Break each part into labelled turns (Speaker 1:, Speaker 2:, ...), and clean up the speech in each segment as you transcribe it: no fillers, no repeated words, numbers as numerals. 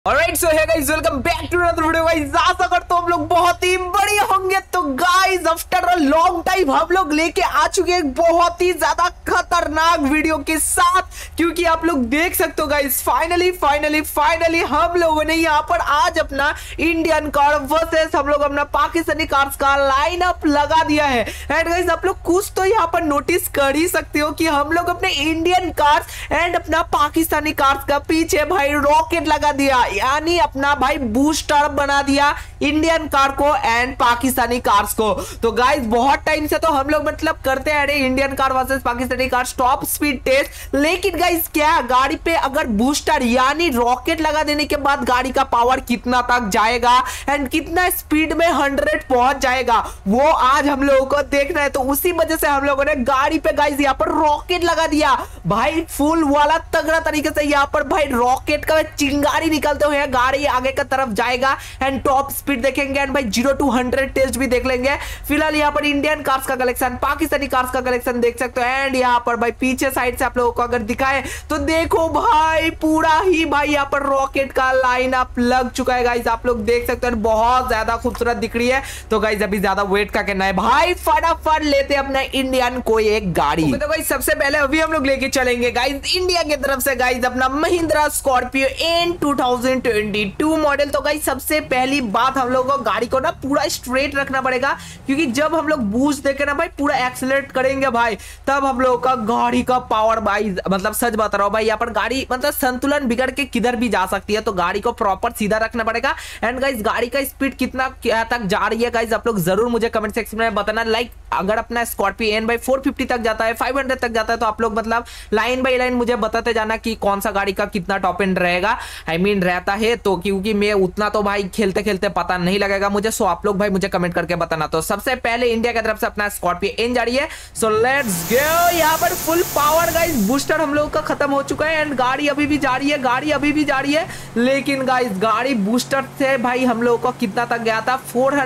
Speaker 1: Alright so hey guys welcome back to another video guys. आशा करता हूं हम लोग बहुत ही बढ़िया होंगे। तो guys after a long time हम लोग लेके आ चुके हैं एक बहुत ही ज्यादा खतरनाक वीडियो के साथ, क्योंकि आप लोग देख सकते हो गाइस फाइनली हम लोगों ने यहाँ पर आज अपना इंडियन कार वर्सेस हम लोग अपना पाकिस्तानी कार्स का लाइनअप लगा दिया है। एंड गाइस आप लोग कुछ तो यहाँ पर नोटिस कर ही सकते हो कि हम लोग अपने इंडियन कार्स एंड अपना पाकिस्तानी कार्स का पीछे भाई रॉकेट लगा दिया, यानी अपना भाई बूस्टर बना दिया इंडियन कार को एंड पाकिस्तानी कार्स को। तो गाइस बहुत टाइम से तो हम लोग मतलब करते हैं Indian car versus Pakistani car top speed test, लेकिन गाइस क्या गाड़ी पे अगर बूस्टर यानी रॉकेट लगा देने के बाद गाड़ी का पावर कितना तक जाएगा एंड कितना स्पीड में 100 पहुंच जाएगा वो आज हम लोगों को देखना है। तो उसी वजह से हम लोगों ने गाड़ी पे गाइस यहाँ पर रॉकेट लगा दिया भाई, फुल वाला तगड़ा तरीके से यहाँ पर भाई रॉकेट का चिंगारी निकलते हुए गाड़ी आगे की तरफ जाएगा एंड टॉप स्पीड देखेंगे एंड भाई 0 to 100 टेस्ट भी देख लेंगे। फिलहाल यहाँ पर इंडियन कार्स का कलेक्शन, पाकिस्तानी कार्स का कलेक्शन देख सकते हो एंड यहाँ पर भाई पीछे साइड से आप लोगों को अगर दिखाए तो देखो भाई पूरा ही भाई यहाँ पर रॉकेट का लाइनअप लग चुका है गाइस, आप लोग देख सकते हो बहुत ज्यादा खूबसूरत दिख रही है। तो गाइस अभी ज्यादा वेट का कहना है भाई फटाफट लेते अपने इंडियन कोई एक गाड़ी। तो गाइस सबसे पहले अभी हम लोग लेके चलेंगे गाइस इंडिया की तरफ से गाइस अपना महिंद्रा स्कॉर्पियो एन 2022 मॉडल। तो गाइस सबसे पहली बात हम लोगों को गाड़ी को ना पूरा स्ट्रेट रखना पड़ेगा, क्योंकि जब हम लोग बूस्ट देके ना भाई पूरा एक्सीलरेट करेंगे भाई तब हम लोगों का गाड़ी का पावर भाई मतलब सच बता रहा हूं भाई यहाँ पर गाड़ी मतलब संतुलन बिगड़ के किधर भी जा सकती है। तो गाड़ी को प्रॉपर सीधा रखना पड़ेगा एंड गाइस गाड़ी का स्पीड कितना क्या तक जा रही है गाइस आप लोग जरूर मुझे कमेंट सेक्शन में बताना। लाइक अगर अपना स्कॉर्पियो एन भाई 450 तक जाता है 500 तक जाता है तो आप लोग मतलब लाइन बाई लाइन मुझे बताते जाना कि कौन सा गाड़ी का कितना टॉप एंड रहेगा, आई मीन रहता है। तो क्योंकि मैं उतना तो भाई खेलते खेलते पता नहीं लगेगा मुझे, सो आप लोग भाई मुझे कमेंट करके बताना। तो सबसे पहले इंडिया की तरफ से अपना स्कॉर्पियो एन जा रही है, सो लेट्स गो। यहाँ पर फुल पावर गाइस बूस्टर हम लोग का खत्म हो चुका है एंड गाड़ी अभी भी जा रही है, लेकिन गाइस गाड़ी बूस्टर से भाई हम लोग को कितना तक गया था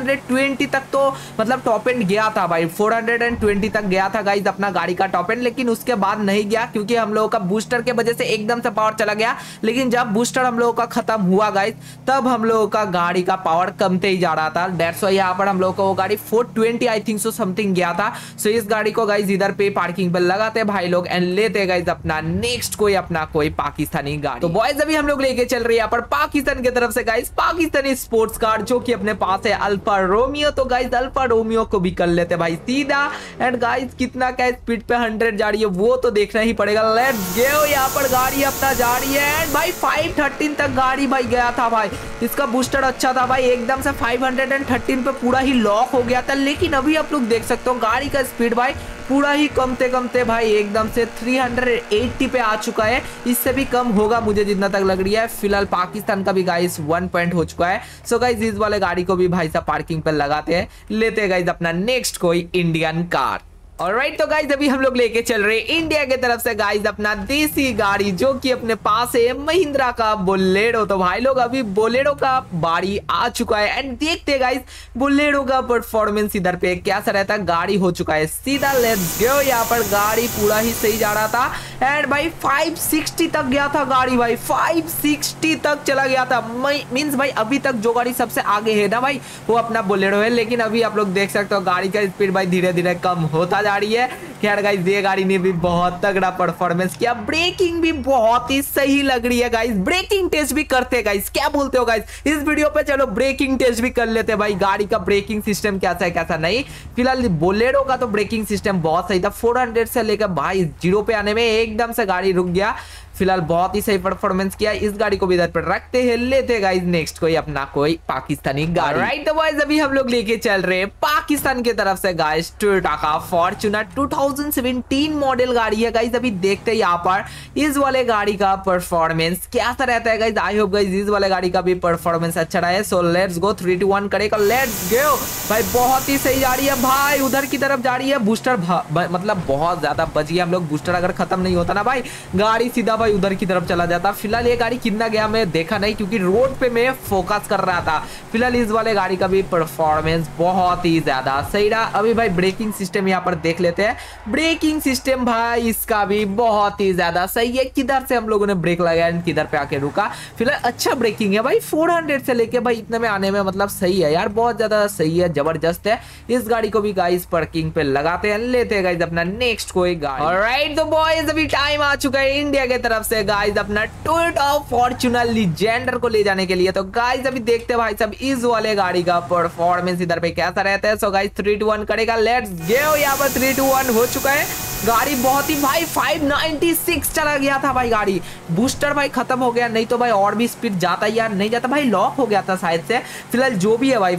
Speaker 1: 420 तक तो मतलब टॉप एंड गया था भाई, 420 तक गया था गाइस अपना गाड़ी का टॉप एंड, लेकिन उसके बाद नहीं गया क्योंकि हम लोगों का बूस्टर के वजह से एकदम से पावर चला गया। लेकिन जब बूस्टर हम लोगों का खत्म हुआ गाइस तब हम लोगों का गाड़ी का पावर कमते ही जा रहा था। दैट्स व्हाई यहाँ पर हम लोगों को वो गाड़ी 420 आई थिंक सो समथिंग गया था। सो इस गाड़ी को गाइस इधर पे पार्किंग पे लगाते भाई लोग एंड लेते गाइस अपना नेक्स्ट कोई पाकिस्तानी गाड़ी। तो बॉयज अभी हम लोग लेके चल रही है यहाँ पर पाकिस्तान की तरफ से गाइस पाकिस्तानी स्पोर्ट्स कार जो कि अपने पास है अल्फा रोमियो। तो गाइस अल्फा रोमियो को भी कर लेते भाई सीधा एंड गाइस कितना क्या स्पीड पे 100 जा रही है वो तो देखना ही पड़ेगा। लेट्स गो, यहाँ पर गाड़ी अपना जा रही है एंड भाई 513 तक गाड़ी भाई गया था भाई, इसका बूस्टर अच्छा था भाई, एकदम से 513 पे पूरा ही लॉक हो गया था। लेकिन अभी आप लोग देख सकते हो गाड़ी का स्पीड भाई पूरा ही कमते भाई एकदम से 380 पे आ चुका है, इससे भी कम होगा मुझे जितना तक लग रही है। फिलहाल पाकिस्तान का भी गाइस 1 पॉइंट हो चुका है। सो गाइस इस वाले गाड़ी को भी भाई साहब पार्किंग पे लगाते हैं, लेते हैं गाइस अपना नेक्स्ट कोई इंडियन कार। ऑलराइट तो गाइस अभी हम लोग लेके चल रहे हैं इंडिया की तरफ से गाइस अपना देसी गाड़ी जो कि अपने पास है महिंद्रा का बोलेरो। तो भाई लोग अभी बोलेरो का बारी आ चुका है एंड देखते हैं गाइस बोलेरो का परफॉर्मेंस इधर पे कैसा रहता है। गाड़ी हो चुका है सीधा, लेट्स गो। यहाँ पर गाड़ी पूरा ही सही जा रहा था एंड भाई 560 तक गया था गाड़ी भाई, 560 तक चला गया था। मींस भाई अभी तक जो गाड़ी सबसे आगे है ना भाई वो अपना बोलेरो है, लेकिन अभी आप लोग देख सकते हो गाड़ी का स्पीड भाई धीरे धीरे कम होता जा रही है। खैर गाइस ये गाड़ी ने भी बहुत तगड़ा परफॉर्मेंस किया, ब्रेकिंग भी बहुत ही सही लग रही है गाइस। ब्रेकिंग टेस्ट भी करते हैं गाइस, क्या बोलते हो गाइस इस वीडियो पे? चलो ब्रेकिंग टेस्ट भी कर लेते हैं भाई, गाड़ी का ब्रेकिंग सिस्टम कैसा है कैसा नहीं। फिलहाल बोलेरो का तो ब्रेकिंग सिस्टम बहुत सही था, 400 से लेकर भाई 0 पे आने में एकदम से गाड़ी रुक गया। फिलहाल बहुत ही सही परफॉर्मेंस किया, इस गाड़ी को भी इधर पर रखते हैं, लेते गाइस नेक्स्ट कोई अपना कोई पाकिस्तानी गाड़ी। राइट तो गाइस अभी हम लोग लेके चल रहे हैं पाकिस्तान की तरफ से गाइस टोयोटा का फॉर्च्यूनर 2017 मॉडल गाड़ी है गाइस। अभी देखते हैं यहाँ पर इस वाले गाड़ी का परफॉर्मेंस कैसा रहता है गाइस। आई होप गाइस इस वाले गाड़ी का भी परफॉर्मेंस अच्छा रहा है। सो लेट्स गो, 3 2 1 करेगा, लेट्स गो भाई। बहुत ही सही जा रही है भाई, उधर की तरफ जा रही है। बूस्टर मतलब बहुत ज्यादा बच गया हम लोग, बूस्टर अगर खत्म नहीं होता ना भाई गाड़ी सीधा भाई उधर की तरफ चला जाता। फिलहाल ये गाड़ी कितना गया मैं देखा नहीं, क्योंकि रोड पे मैं फोकस कर रहा था। फिलहाल इस वाले गाड़ी का भी परफॉर्मेंस बहुत ही ज्यादा सही रहा। अभी भाई ब्रेकिंग सिस्टम यहाँ पर देख लेते हैं। ब्रेकिंग सिस्टम भाई इसका भी बहुत ही ज्यादा सही है। किधर से हम लोगों ने ब्रेक लगाया, किधर पे आके रुका। फिलहाल अच्छा ब्रेकिंग है भाई, 400 से लेके भाई इतने में आने में मतलब सही है यार, बहुत ज्यादा सही है, जबरदस्त है। इस गाड़ी को भी गाइस पार्किंग पे लगाते हैं, लेते हैं गाइस अपना नेक्स्ट कोई गाड़ी। ऑलराइट तो बॉयज अभी टाइम आ चुका है इंडिया की तरफ से गाइस अपना टोयोटा फॉर्च्यूनर लीजेंडर को ले जाने के लिए। तो गाइस अभी देखते हैं भाई सब इस वाले गाड़ी का परफॉर्मेंस इधर पे कैसा रहता है। सो गाइस 3 2 1 करेगा, लेट्स गो। यहाँ पर 3 2 1 हो चुका है। गाड़ी बहुत ही भाई 596 चला गया था भाई गाड़ी। बूस्टर भाई खत्म हो गया, नहीं तो भाई और भी स्पीड जाता या नहीं जाता भाई, लॉक हो गया था शायद से। फिलहाल जो भी है भाई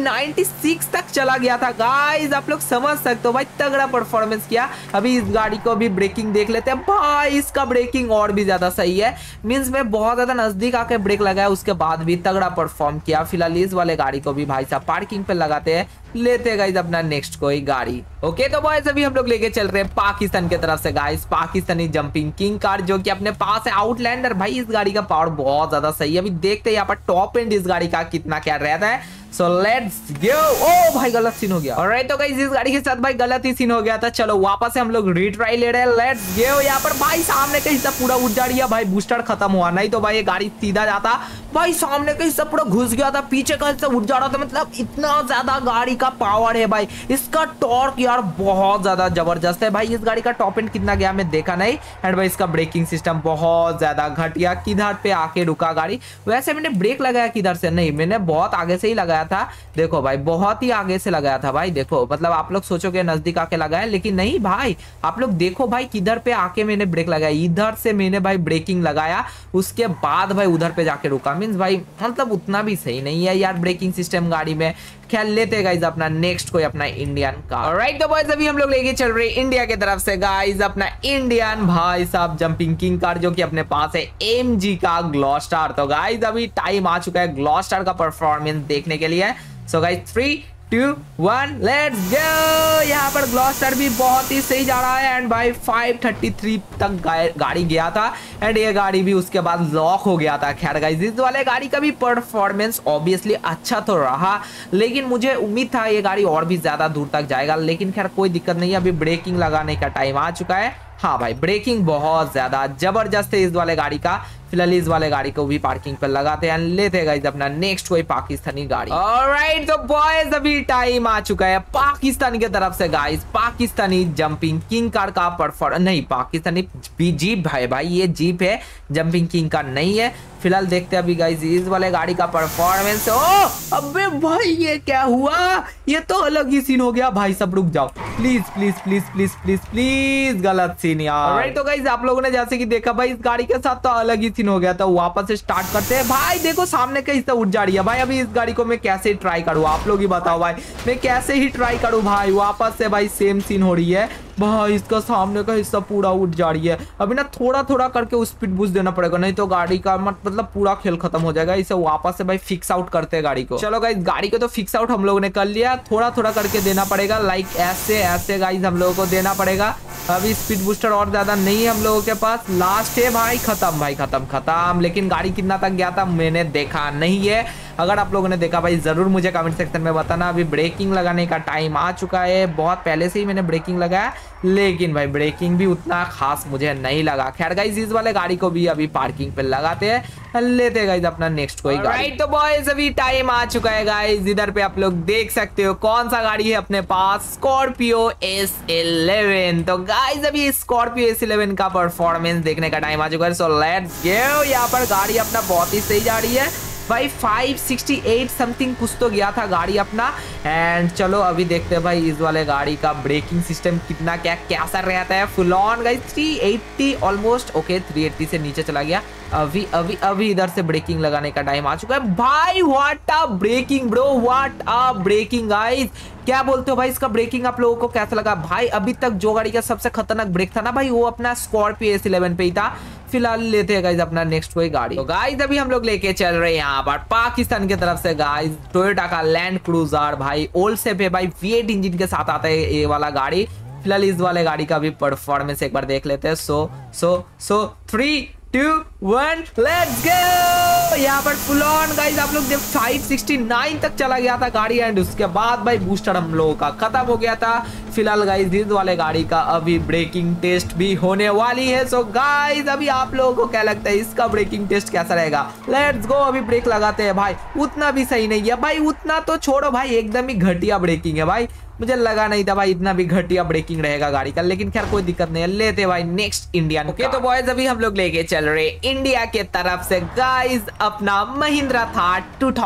Speaker 1: 596 तक चला गया था गाइस, आप लोग समझ सकते हो भाई तगड़ा परफॉर्मेंस किया। अभी इस गाड़ी को भी ब्रेकिंग देख लेते हैं भाई, इसका ब्रेकिंग और भी ज्यादा सही है। मींस में बहुत ज्यादा नजदीक आके ब्रेक लगाया, उसके बाद भी तगड़ा परफॉर्म किया। फिलहाल इस वाले गाड़ी को भी भाई साहब पार्किंग पे लगाते हैं, लेते हैं गाइस अपना नेक्स्ट कोई गाड़ी। ओके तो बॉयज अभी हम लोग लेके चल रहे हैं पाकिस्तान की तरफ से guys, Pakistani jumping king car जो कि अपने पास है आउटलैंडर। भाई इस गाड़ी का पावर बहुत ज्यादा सही है। अभी देखते हैं यहाँ पर टॉप एंड इस गाड़ी का कितना क्या रहता है। सो लेट्स गो। ओ भाई गलत सीन हो गया। ऑलराइट तो गाइस इस गाड़ी के साथ भाई गलत ही सीन हो गया था। चलो वापस से हम लोग रीट्राई ले रहे हैं, लेट्स गो। यहाँ पर भाई सामने का हिस्सा पूरा उठ जा रही है भाई, बूस्टर खत्म हुआ, नहीं तो भाई ये गाड़ी सीधा जाता। भाई सामने का हिस्सा पूरा घुस गया था, पीछे का हिस्सा उठ जा रहा था। मतलब इतना ज्यादा गाड़ी का पावर है भाई, इसका टॉर्क यार बहुत ज्यादा जबरदस्त है भाई। इस गाड़ी का टॉप एंड कितना गया मैं देखा नहीं। एंड भाई इसका ब्रेकिंग सिस्टम बहुत ज्यादा घटिया, किधर पे आके रुका गाड़ी। वैसे मैंने ब्रेक लगाया किधर से नहीं, मैंने बहुत आगे से ही लगाया था। देखो भाई बहुत ही आगे से लगाया था भाई। देखो मतलब आप लोग सोचोगे नजदीक आके लगाया, लेकिन नहीं भाई। आप लोग देखो भाई किधर पे आके मैंने ब्रेक लगाया, इधर से मैंने भाई ब्रेकिंग लगाया, उसके बाद भाई उधर पे जाके रुका। मींस भाई मतलब उतना भी सही नहीं है यार ब्रेकिंग सिस्टम गाड़ी में। ख्याल लेते गाइस अपना नेक्स्ट कोई अपना इंडियन कार। ऑलराइट तो बॉयज अभी हम लोग लेके चल रहे इंडिया की तरफ से गाइस अपना इंडियन भाई साहब जंपिंग किंग कार जो कि अपने पास है एमजी का ग्लॉस्टार। तो गाइस अभी टाइम आ चुका है ग्लॉस्टार का परफॉर्मेंस देखने के लिए। So guys 3 2 1 let's go. यहाँ पर ग्लॉस्टर भी बहुत ही सही जा रहा है। एंड भाई 533 तक गाड़ी गया था, एंड ये गाड़ी भी उसके बाद लॉक हो गया था। खैर गाइस इस वाले गाड़ी का भी परफॉर्मेंस ऑब्वियसली अच्छा तो रहा, लेकिन मुझे उम्मीद था ये गाड़ी और भी ज्यादा दूर तक जाएगा। लेकिन खैर कोई दिक्कत नहीं है, अभी ब्रेकिंग लगाने का टाइम आ चुका है। हाँ भाई ब्रेकिंग बहुत ज्यादा जबरदस्त है इस वाले गाड़ी का। फिलहाल इस वाले गाड़ी को भी पार्किंग पर लगाते हैं, लेते हैं अपना नेक्स्ट कोई पाकिस्तानी गाड़ी। ऑलराइट तो बॉयज अभी टाइम आ चुका है पाकिस्तान की तरफ से guys, Pakistani jumping king car का परफॉर्मेंस। नहीं पाकिस्तानी जीप है भाई, ये जीप है, जंपिंग किंग कार नहीं है। फिलहाल देखते हैं अभी गाइस इस वाले गाड़ी का परफॉर्मेंस। ओ अबे भाई ये क्या हुआ, ये तो अलग ही सीन हो गया भाई। सब रुक जाओ please please please please please please, गलत सीन यार। ऑलराइट तो गाइस आप लोगों ने जैसे कि देखा भाई इस गाड़ी के साथ तो अलग ही सीन हो गया था। वापस से स्टार्ट करते हैं भाई। देखो सामने का हिस्सा उठ जा रही है भाई। अभी इस गाड़ी को मैं कैसे ट्राई करूँ, आप लोग ही बताओ भाई, मैं कैसे ही ट्राई करूँ भाई। वापस से भाई सेम सीन हो रही है भाई, इसका सामने का हिस्सा पूरा उठ जा रही है। अभी ना थोड़ा थोड़ा करके उस स्पीड बूस्ट देना पड़ेगा, नहीं तो गाड़ी का मतलब पूरा खेल खत्म हो जाएगा। इसे वापस से भाई फिक्स आउट करते हैं गाड़ी को। चलो गाइस गाड़ी को तो फिक्स आउट हम लोगों ने कर लिया, थोड़ा थोड़ा करके देना पड़ेगा। लाइक ऐसे ऐसे गाइस हम लोगों को देना पड़ेगा। अभी स्पीड बूस्टर और ज्यादा नहीं है हम लोगों के पास, लास्ट है भाई, खत्म भाई खत्म। लेकिन गाड़ी कितना तक गया था मैंने देखा नहीं है। अगर आप लोगों ने देखा भाई जरूर मुझे कमेंट सेक्शन में बताना। अभी ब्रेकिंग लगाने का टाइम आ चुका है, बहुत पहले से ही मैंने ब्रेकिंग लगाया, लेकिन भाई ब्रेकिंग भी उतना खास मुझे नहीं लगा। खैर गाइस इस वाले गाड़ी को भी अभी पार्किंग पे लगाते हैं, लेते हैं गाइस अपना नेक्स्ट कोई गाड़ी। राइट तो बॉयज अभी टाइम आ चुका है गाइस, इधर पे आप लोग देख सकते हो कौन सा गाड़ी है अपने पास, स्कॉर्पियो S11। तो गाइस अभी स्कॉर्पियो S11 का परफॉर्मेंस देखने का टाइम आ चुका है। So let's go. यहाँ पर गाड़ी अपना बहुत ही सही जा रही है भाई, 568 समथिंग कुछ तो गया था गाड़ी अपना। एंड चलो अभी देखते हैं भाई इस वाले गाड़ी का ब्रेकिंग सिस्टम कितना क्या कैसा रहता है। Full on guys 380 almost, okay 380 से नीचे चला गया। अभी इधर से ब्रेकिंग लगाने का टाइम आ चुका है भाई। What a braking bro, what a braking guys. क्या बोलते हो भाई इसका ब्रेकिंग आप लोगों को कैसा लगा भाई? अभी तक जो गाड़ी का सबसे खतरनाक ब्रेक था ना भाई, वो अपना स्कॉर्पियो S11 पे ही था। फिलहाल लेते हैं गाइस अपना नेक्स्ट कोई गाड़ी। तो गाइस अभी हम लोग लेके चल रहे हैं यहाँ पर पाकिस्तान की तरफ से गाइस टोयोटा का लैंड क्रूजर भाई, ओल्ड से पे भाई V8 इंजन के साथ आता है ये वाला गाड़ी। फिलहाल इस वाले गाड़ी का भी परफॉर्मेंस एक बार देख लेते हैं। So 3 2 1 let's go. यहाँ पर फुल ऑन गाइस आप लोग जब 569 तक चला गया था गाड़ी एंड उसके बाद भाई बूस्टर हम लोगों का खत्म हो गया था। फिलहाल गाइस इस वाले गाड़ी का अभी ब्रेकिंग टेस्ट भी होने वाली है। सो गाइस अभी आप लोगों को क्या लगता है इसका ब्रेकिंग टेस्ट कैसा रहेगा? लेट्स गो, अभी ब्रेक लगाते हैं भाई। उतना भी सही नहीं है भाई, उतना तो छोड़ो भाई, एकदम ही घटिया ब्रेकिंग है भाई। मुझे लगा नहीं था भाई इतना भी घटिया ब्रेकिंग रहेगा गाड़ी का, लेकिन खैर कोई दिक्कत नहीं है, लेते भाई नेक्स्ट इंडियन। ओके तो बॉयज अभी हम लोग लेके चल रहे इंडिया के तरफ से गाइस अपना महिंद्रा थार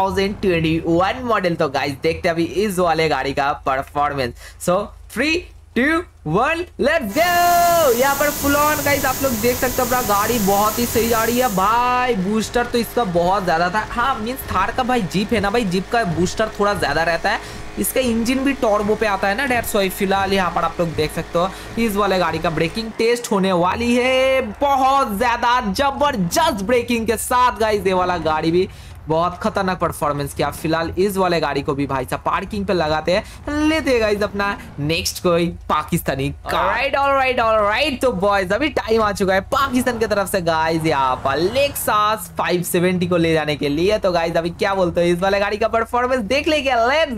Speaker 1: 2021 मॉडल। तो गाइस देखते अभी इस वाले गाड़ी का परफॉर्मेंस। So 3 2 1 let's go. यहाँ पर फुल ऑन गाइस आप लोग देख सकते हो अपना गाड़ी बहुत ही सही जा रही है भाई। बूस्टर तो इसका बहुत ज्यादा था। हाँ मीन्स थार का भाई जीप है ना भाई, जीप का बूस्टर थोड़ा ज्यादा रहता है, इसका इंजन भी टर्बो पे आता है ना डेट्स व्हाई। फिलहाल यहाँ पर आप लोग देख सकते हो इस वाले गाड़ी का ब्रेकिंग टेस्ट होने वाली है बहुत ज्यादा जबरदस्त ब्रेकिंग के साथ गाइस। ये वाला गाड़ी भी बहुत खतरनाक परफॉर्मेंस किया। फिलहाल इस वाले गाड़ी को भी भाई साहब पार्किंग पे लगाते हैं, लेते हैं गाइस अपना नेक्स्ट कोई पाकिस्तानी कार। ऑलराइट तो बॉयज अभी टाइम आ चुका है पाकिस्तान की तरफ से गाइस यहाँ पर लेक्सास 570 को ले जाने के लिए। तो गाइस अभी क्या बोलते हो इस वाले गाड़ी का परफॉर्मेंस देख लेंगे।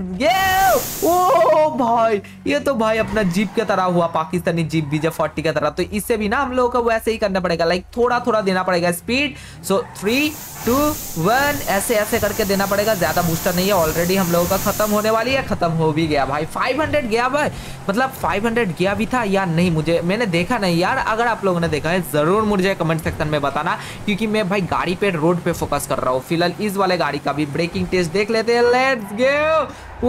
Speaker 1: Let's go. ओ भाई ये तो भाई अपना जीप की तरह हुआ, पाकिस्तानी जीप BJ40 की तरह। तो इससे भी ना हम लोगों को वैसे ही करना पड़ेगा, लाइक थोड़ा थोड़ा देना पड़ेगा स्पीड। सो 3 2 1 ऐसे करके देना पड़ेगा, ज्यादा बूस्टर नहीं है। ऑलरेडी हम लोगों का खत्म होने वाली है, खत्म हो भी गया भाई। 500 गया भाई, मतलब 500 गया भी था या नहीं मैंने देखा नहीं यार। अगर आप लोगों ने देखा है जरूर मुझे कमेंट सेक्शन में बताना, क्योंकि मैं भाई गाड़ी पे रोड पे फोकस कर रहा हूँ। फिलहाल इस वाले गाड़ी का भी ब्रेकिंग टेस्ट देख लेते हैं। Let's go.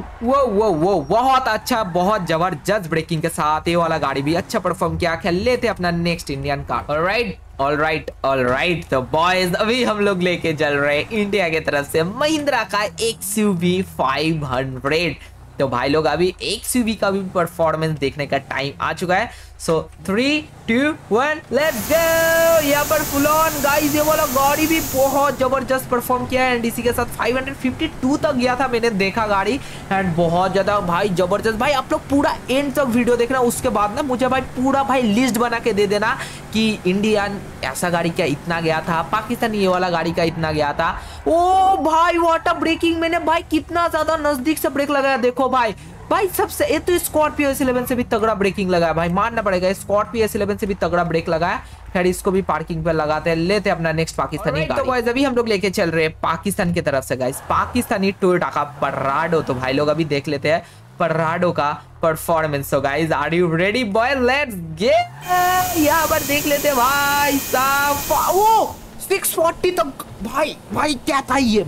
Speaker 1: वो बहुत अच्छा, बहुत जबरदस्त ब्रेकिंग के साथ ये वाला गाड़ी भी अच्छा परफॉर्म किया। खेल लेते अपना नेक्स्ट इंडियन कार। ऑलराइट तो बॉयज अभी हम लोग लेके चल रहे हैं इंडिया की तरफ से महिंद्रा का XUV 500। तो भाई लोग अभी XUV का भी परफॉर्मेंस देखने का टाइम आ चुका है। So 3 2 1 let's go. यहाँ पर फुल ऑन गाइस ये वाला गाड़ी भी बहुत जबरदस्त परफॉर्म किया है एंड इसी के साथ 552 तक गया था मैंने देखा गाड़ी, एंड बहुत ज्यादा भाई जबरदस्त। भाई आप लोग पूरा एंड तक वीडियो देखना, उसके बाद ना मुझे भाई पूरा भाई लिस्ट बना के दे देना कि इंडियन ऐसा गाड़ी का इतना गया था, पाकिस्तानी ये वाला गाड़ी का इतना गया था। ओ भाई वाटर ब्रेकिंग मैंने भाई कितना ज्यादा नजदीक से ब्रेक लगाया, देखो भाई सबसे। ये तो स्कॉर्पियो S11 से भी तगड़ा ब्रेकिंग लगाया भाई, मानना पड़ेगा। स्कॉर्पियो S11 से भी तगड़ा ब्रेक लगाया। खैर इसको भी पार्किंग पे लगाते हैं, लेते अपना नेक्स्ट पाकिस्तानी गाड़ी। तो गाइस अभी हम लोग लेके चल रहे हैं पाकिस्तान की तरफ से गाइस पाकिस्तानी टोयोटा का पराडो। तो भाई लोग अभी देख लेते हैं पराडो का performance. So guys are you ready boy? Let's get. यहाँ पर देख लेते हैं भाई साहब। वो 640 तक भाई क्या था ये?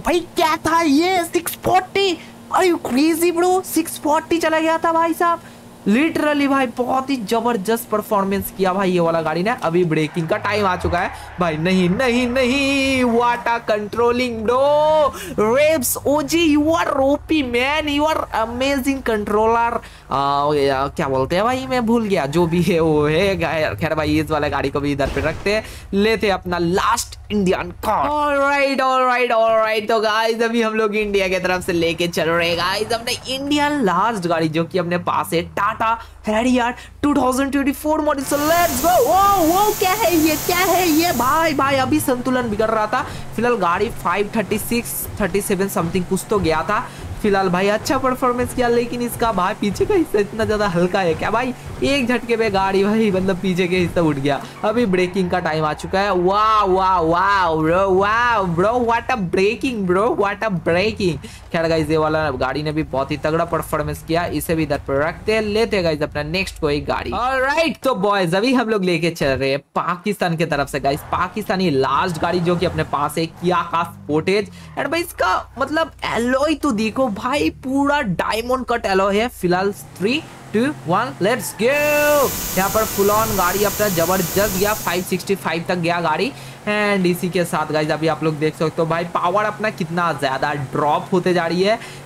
Speaker 1: 640? Are you crazy bro? 640 चला गया था भाई साहब, लिटरली भाई बहुत ही जबरदस्त परफॉर्मेंस किया भाई ये वाला गाड़ी ने। अभी ब्रेकिंग का टाइम आ चुका है भाई। नहीं वाटा कंट्रोलिंग ब्रो, रेप्स OG you are OP man, you are amazing controller. क्या बोलते हैं भाई मैं भूल गया, जो भी है वो है। खैर भाई इस वाला गाड़ी को भी इधर पे रखते हैं, लेते अपना लास्ट इंडियन कार। ऑलराइट तो गाइस अभी हम लोग इंडिया की तरफ से लेके चल रहे हैं गाइस अपने इंडियन लास्ट गाड़ी, जो कि अपने पास है Tata Harrier 2024 model. So let's go. वो क्या है ये भाई अभी संतुलन बिगड़ रहा था। फिलहाल गाड़ी 536-37 समथिंग कुछ तो गया था। फिलहाल भाई अच्छा परफॉर्मेंस किया, लेकिन इसका भाई पीछे का हिस्सा इतना ज्यादा हल्का है क्या भाई? एक झटके पे गाड़ी भाई मतलब पीछे के हिस्सा उठ गया। अभी ब्रेकिंग का टाइम आ चुका है। वाह ब्रो व्हाट अ ब्रेकिंग। खैर गाइस ये वाला गाड़ी ने भी बहुत ही तगड़ा परफॉर्मेंस किया, इसे भी इधर पर रखते हैं, लेते गाइस अपना नेक्स्ट कोई गाड़ी। ऑलराइट तो बॉयज अभी हम लोग लेके चल रहे हैं पाकिस्तान की तरफ से गाइस पाकिस्तानी लास्ट गाड़ी, जो कि अपने पास है किया का स्पोर्टेज। एंड भाई इसका मतलब एलॉय तो देखो भाई, पूरा डायमंड कट एलॉय है। फिलहाल 3 2 1 लेट्स गो। यहाँ पर फुल ऑन गाड़ी अपना जबरदस्त गया, 565 तक गया गाड़ी। एंड इसी के साथ गाइस अभी आप लोग देख सकते हो भाई पावर अपना कितना ज्यादा ड्रॉप होते जा रही है।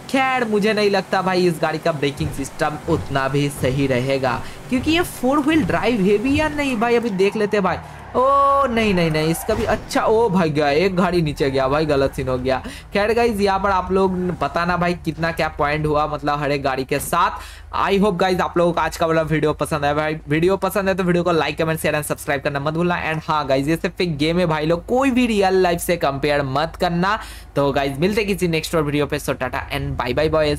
Speaker 1: खैर मुझे नहीं लगता भाई इस गाड़ी का ब्रेकिंग सिस्टम उतना भी सही रहेगा, क्योंकि ये 4 व्हील ड्राइव है भी या नहीं भाई, अभी देख लेते भाई। ओ नहीं नहीं नहीं, इसका भी अच्छा। ओ भाई गया, एक गाड़ी नीचे गया भाई, गलत सीन हो गया। खैर गाइज यहाँ पर आप लोग बताना भाई कितना क्या पॉइंट हुआ, मतलब हर एक गाड़ी के साथ। आई होप गाइज आप लोगों को आज का वाला वीडियो पसंद आया भाई। वीडियो पसंद है तो वीडियो को like comment share and subscribe करना मत भूलना। एंड हाँ गाइज ये सिर्फ एक गेम है भाई लोग, कोई भी रियल लाइफ से कंपेयर मत करना। तो गाइज मिलते किसी नेक्स्ट वीडियो पे। So tata and bye bye boys.